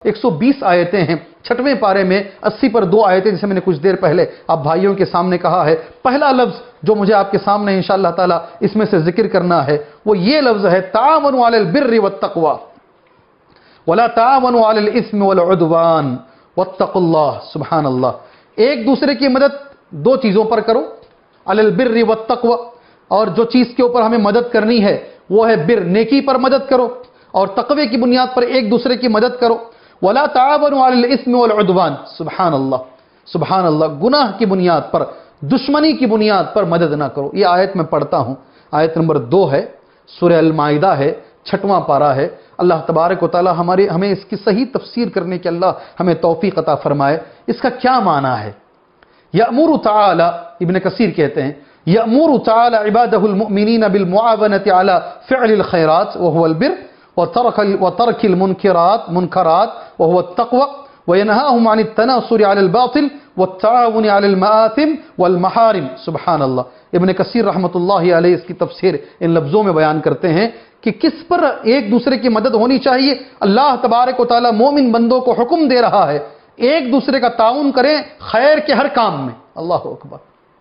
120 आयतें हैं। 6वें पारे में 80 पर 2 आयतें, जिसे मैंने कुछ देर पहले आप भाइयों के सामने कहा है। पहला लफ्ज जो मुझे आपके सामने इंशाअल्लाह ताला इसमें से जिक्र करना है वो ये लफ्ज है, ताअवनु अलल बिर्रि वत्तक़वा वला ताअवनु अलल इस्मि वल उद्वान वत्तक़ुल्लाह। सुभान अल्लाह। एक दूसरे की मदद 2 चीजों पर करो, अलल बिर्रि वत्तक़वा, और जो चीज के ऊपर हमें मदद करनी है वो है बिर, नेकी पर मदद करो, और तक़वे की बुनियाद पर एक दूसरे की मदद करो। वला ताअवनु अलल इस्मि वल उद्वान। सुभान अल्लाह, सुभान अल्लाह। गुनाह की बुनियाद पर, दुश्मनी की बुनियाद पर मदद ना करो। ये आयत मैं पढ़ता हूं, आयत नंबर 2 है, सूरह अल माइदा है, 6वां पारा है। अल्लाह तबारक व तआला हमें इसकी सही तफसीर करने के अल्लाह हमें तौफीक अता फरमाए। इसका क्या माना है? यअमुरु तआला, इब्न कसीर कहते हैं, यअमुरु तआला इबादहुल मुमिनीन बिल मुआवनति अला फ़िअलिल खैरात व हुवल बिर व तर्किल मुनकरात व हुवत तक़वा व यनहाहुम अनित तनासुरि अलल बातिल व तआवुनि अलल मआतिम वल महारिम। सुभान अल्लाह। इब्न कसीर रहमतुल्लाहि अलैहि इसकी तफसीर इन लफ्जों में बयान करते हैं कि किस पर एक दूसरे की मदद होनी चाहिए। अल्लाह तबारक व तआला मोमिन बंदों को हुक्म दे रहा है एक दूसरे का ताउन करें खैर के हर काम में। अल्लाह अकबर।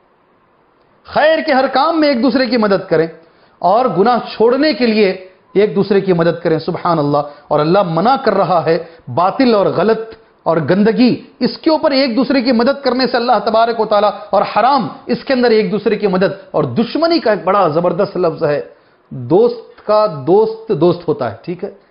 खैर के हर काम में एक दूसरे की मदद करें और गुनाह छोड़ने के लिए एक दूसरे की मदद करें। सुभान अल्लाह। और अल्लाह मना कर रहा है बातिल और गलत और गंदगी, इसके ऊपर एक दूसरे की मदद करने से अल्लाह तबारक व तआला, और हराम, इसके अंदर एक दूसरे की मदद। और दुश्मनी का एक बड़ा जबरदस्त लफ्ज है, दोस्त का दोस्त दोस्त होता है, ठीक है।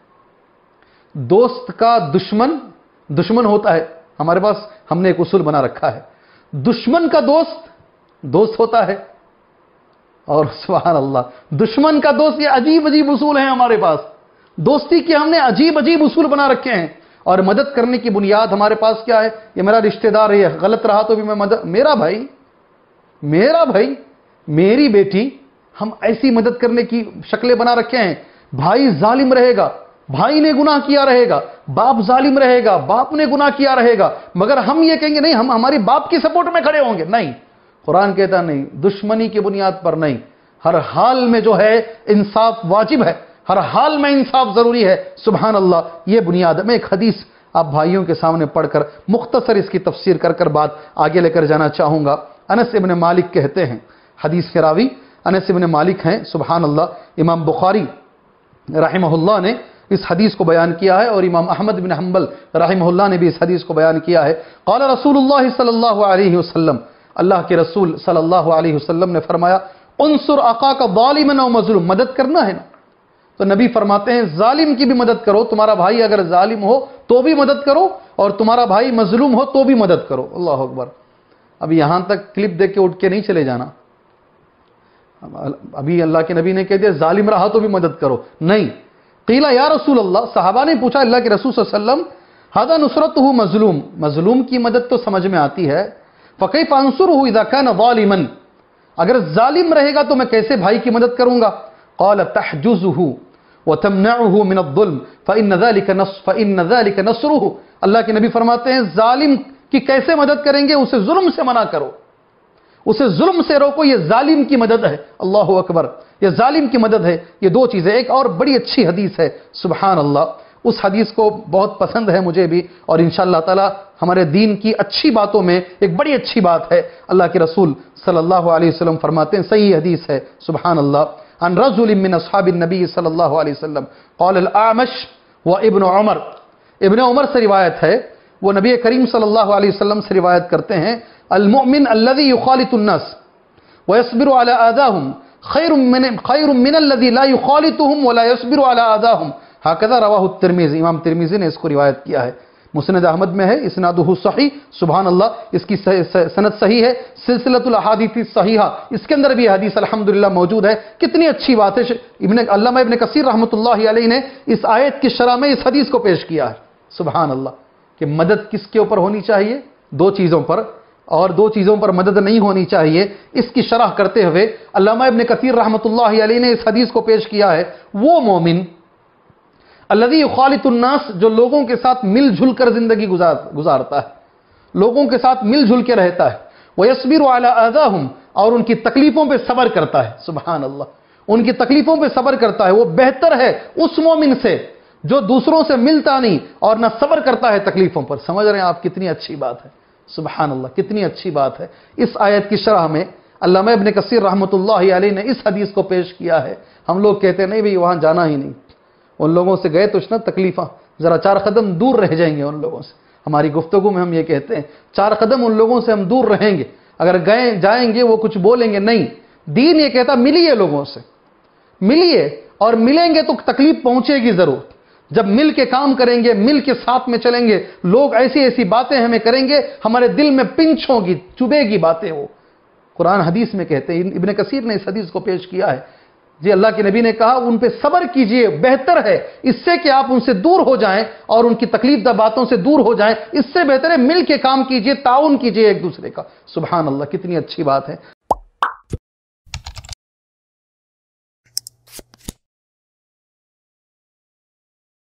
दोस्त का दुश्मन दुश्मन होता है। हमारे पास हमने एक उसूल बना रखा है, दुश्मन का दोस्त दोस्त होता है। और सुभान अल्लाह, दुश्मन का दोस्त, ये अजीब अजीब उसूल हैं हमारे पास। दोस्ती के हमने अजीब अजीब उसूल बना रखे हैं। और मदद करने की बुनियाद हमारे पास क्या है? ये मेरा रिश्तेदार है, गलत रहा तो भी मैं मदद, मेरा भाई, मेरी बेटी, हम ऐसी मदद करने की शक्लें बना रखे हैं। भाई जालिम रहेगा, भाई ने गुनाह किया रहेगा, बाप जालिम रहेगा, बाप ने गुनाह किया रहेगा, मगर हम ये कहेंगे नहीं, हम हमारी बाप की सपोर्ट में खड़े होंगे। नहीं, कुरान कहता नहीं, दुश्मनी की बुनियाद पर नहीं। हर हाल में जो है इंसाफ वाजिब है, हर हाल में इंसाफ जरूरी है। सुभान अल्लाह। ये बुनियाद। मैं एक हदीस आप भाइयों के सामने पढ़कर मुख्तसर इसकी तफसीर कर बात आगे लेकर जाना चाहूंगा। अनस इब्न मालिक कहते हैं, हदीस के रावी अनस इब्न मालिक हैं। सुभान अल्लाह। इमाम बुखारी रहमहुल्लाह ने इस हदीस को बयान किया है और इमाम अहमद बिन हंबल रहमहुल्लाह ने भी इस हदीस को बयान किया है। क़ाल रसूलुल्लाह सल्लल्लाहु अलैहि वसल्लम, अल्लाह के रसूल सल्लल्लाहु अलैहि वसल्लम ने फरमाया, उनसुर अकाका ज़ालिमन औ मज़लूम, मदद करना है ना, तो नबी फरमाते हैं जालिम की भी मदद करो। तुम्हारा भाई अगर जालिम हो तो भी मदद करो, और तुम्हारा भाई मजलूम हो तो भी मदद करो। अल्लाह अकबर। अब यहां तक क्लिप देख के उठ के नहीं चले जाना। अभी अल्लाह के नबी ने कह दिया जालिम रहा तो भी मदद करो, नहीं। क़ीला या रसूल अल्लाह, सहाबा ने पूछा अल्लाह के रसूल सल्लल्लाहु अलैहि वसल्लम, हादा नुसरतहु मजलूम, मजलूम की मदद तो समझ में आती है, फ़कैफ़ अंसुरुहु इज़ा कान ज़ालिमन, अगर जालिम रहेगा तो मैं कैसे भाई की मदद करूंगा। क़ाल तहजुज़ुहु व तमनअहु मिन अज़्ज़ुल्म फ़इन्न ज़ालिका नस्रुहु, अल्लाह के नबी फरमाते हैं जालिम की कैसे मदद करेंगे, उसे जुल्म से मना करो, उसे जुल्म से रोको, ये जालिम की मदद है। अल्लाहु अकबर। ये जालिम की मदद है। ये 2 चीजें। एक और बड़ी अच्छी हदीस है, सुभान अल्लाह, उस हदीस को बहुत पसंद है मुझे भी, और इंशाअल्लाह ताला हमारे दीन की अच्छी बातों में एक बड़ी अच्छी बात है। अल्लाह के रसूल सल्लल्लाहु अलैहि वसल्लम फरमाते हैं, सही हदीस है, सुभान अल्लाह, अन रजुलिन मिन अस्हाबिन नबी सल्लल्लाहु अलैहि वसल्लम क़ाल अल आमश व इब्न उमर, इब्न उमर से रिवायत है, वो नबी करीम सल्लल्लाहु अलैहि वसल्लम से रिवायत करते हैं, अल मुमिन अल्लज़ी युखालितु अन्नास व यस्बिरु अला आज़ाहुम खैरुम मिन अल्लज़ी ला युखालितुहुम व ला यस्बिरु अला आज़ाहुम, हकज़ा रवाहु तिर्मिज़ी, इमाम तिर्मिज़ी ने इसको रिवायत किया है। मुस्नद अहमद में है, इस्नादुहु सही, सुभान अल्लाह, इसकी सनद सही है। सिलसिलतुल अहादीस सहीहा, इसके अंदर भी हदीस अल्हम्दुलिल्लाह मौजूद है। कितनी अच्छी बात है। अल्लामा इब्न कसीर रहमतुल्लाहि अलैहि ने इस आयत की शरह में इस हदीस को पेश किया है। सुभान अल्लाह। कि मदद किसके ऊपर होनी चाहिए? 2 चीज़ों पर, और 2 चीज़ों पर मदद नहीं होनी चाहिए। इसकी शरह करते हुए अल्लामा इब्न कसीर रहमतुल्लाहि अलैहि ने इस हदीस को पेश किया है, वो मोमिन अल्लज़ी युखालितुन नास, जो लोगों के साथ मिलजुल कर जिंदगी गुजारता है, लोगों के साथ मिलजुल के रहता है, व यस्बिरु अला आज़ाहुम, और उनकी तकलीफों पे सब्र करता है। सुभान अल्लाह। उनकी तकलीफों पे सब्र करता है, वो बेहतर है उस मोमिन से जो दूसरों से मिलता नहीं और ना सब्र करता है तकलीफों पर। समझ रहे हैं आप कितनी अच्छी बात है, सुभान अल्लाह, कितनी अच्छी बात है। इस आयत की शरह में अल्लामा इब्न कसीर रहमतुल्लाहि अलैह ने इस हदीस को पेश किया है। हम लोग कहते हैं नहीं भाई वहां जाना ही नहीं, उन लोगों से गए तो ना तकलीफा, जरा 4 कदम दूर रह जाएंगे उन लोगों से। हमारी गुफ्तगू में हम ये कहते हैं 4 कदम उन लोगों से हम दूर रहेंगे, अगर गए जाएंगे वो कुछ बोलेंगे नहीं। दीन ये कहता मिलिए लोगों से, मिलिए, और मिलेंगे तो तकलीफ पहुंचेगी जरूर। जब मिल के काम करेंगे, मिल के साथ में चलेंगे, लोग ऐसी ऐसी बातें हमें करेंगे, हमारे दिल में पिंच होगी, चुभेगी बातें। वो कुरान हदीस में कहते हैं, इब्न कसीर ने इस हदीस को पेश किया है जी, अल्लाह के नबी ने कहा उन पे सब्र कीजिए, बेहतर है इससे कि आप उनसे दूर हो जाएं और उनकी तकलीफ बातों से दूर हो जाएं, इससे बेहतर है मिल के काम कीजिए, ताउन कीजिए एक दूसरे का। सुभान अल्लाह, कितनी अच्छी बात है।